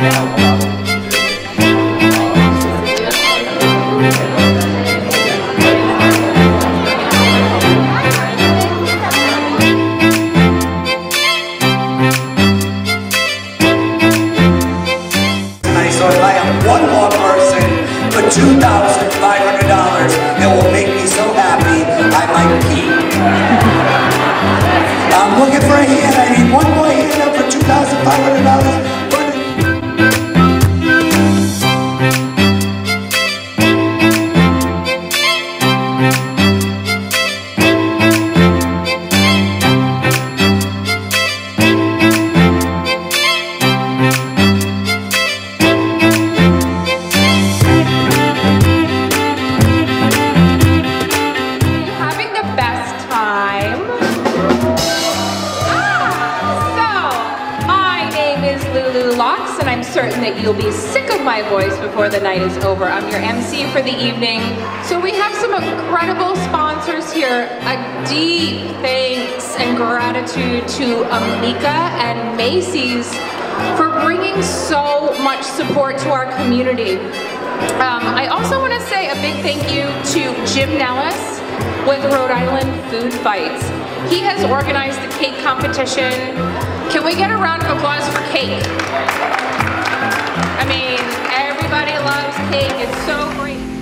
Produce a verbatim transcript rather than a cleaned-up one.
two thousand five hundred dollars. It will make me so happy I might pee. I'm looking for a hand. I need one more hand up for two thousand five hundred dollars. And I'm certain that you'll be sick of my voice before the night is over. I'm your M C for the evening. So we have some incredible sponsors here. A deep thanks and gratitude to Amica and Macy's for bringing so much support to our community. Um, I also want to say a big thank you to Jim Nellis with Rhode Island Food Fights. He has organized the cake competition. Can we get a round of applause for cake? I mean, everybody loves cake. It's so great.